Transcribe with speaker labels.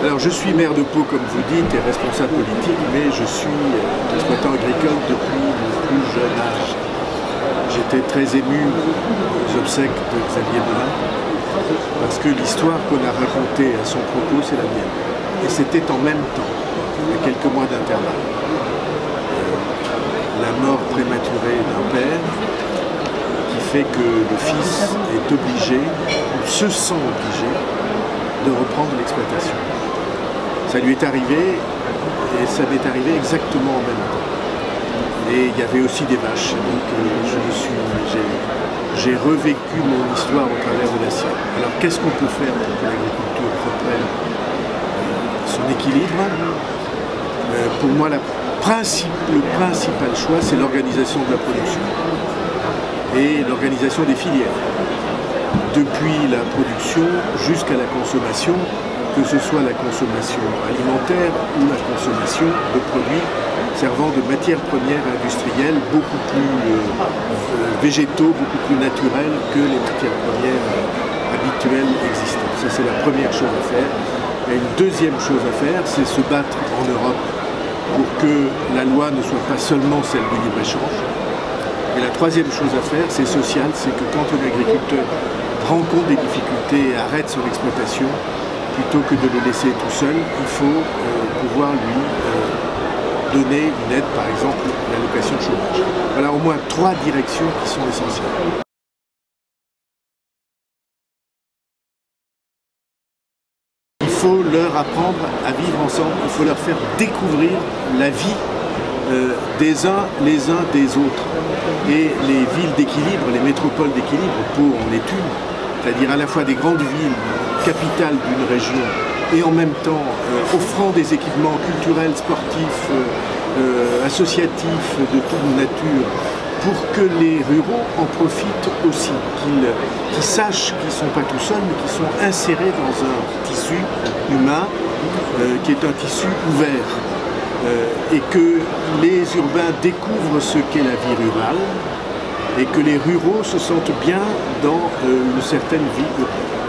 Speaker 1: Alors je suis maire de Pau comme vous dites et responsable politique, mais je suis exploitant agricole depuis mon plus jeune âge. J'étais très ému aux obsèques de Xavier Belin parce que l'histoire qu'on a racontée à son propos, c'est la mienne. Et c'était en même temps, à quelques mois d'intervalle. La mort prématurée d'un père qui fait que le fils est obligé, ou se sent obligé, de reprendre l'exploitation. Ça lui est arrivé, et ça m'est arrivé exactement en même temps. Et il y avait aussi des vaches, donc j'ai revécu mon histoire au travers de la sienne. Alors qu'est-ce qu'on peut faire pour que l'agriculture reprenne son équilibre? Pour moi, le principal choix, c'est l'organisation de la production et l'organisation des filières. Depuis la production jusqu'à la consommation, que ce soit la consommation alimentaire ou la consommation de produits servant de matières premières industrielles beaucoup plus végétaux, beaucoup plus naturels que les matières premières habituelles existantes. Ça, c'est la première chose à faire. Et une deuxième chose à faire, c'est se battre en Europe pour que la loi ne soit pas seulement celle du libre-échange. Et la troisième chose à faire, c'est social, c'est que quand un agriculteur rencontre des difficultés et arrête son exploitation, plutôt que de le laisser tout seul, il faut pouvoir lui donner une aide, par exemple l'allocation de chômage. Voilà au moins 3 directions qui sont essentielles. Il faut leur apprendre à vivre ensemble, il faut leur faire découvrir la vie des uns les uns des autres. Et les villes d'équilibre, les métropoles d'équilibre, Pau en est une, c'est-à-dire à la fois des grandes villes, capitales d'une région, et en même temps offrant des équipements culturels, sportifs, associatifs de toute nature, pour que les ruraux en profitent aussi, qu'ils sachent qu'ils ne sont pas tout seuls, mais qu'ils sont insérés dans un tissu humain qui est un tissu ouvert. Et que les urbains découvrent ce qu'est la vie rurale et que les ruraux se sentent bien dans une certaine vie urbaine.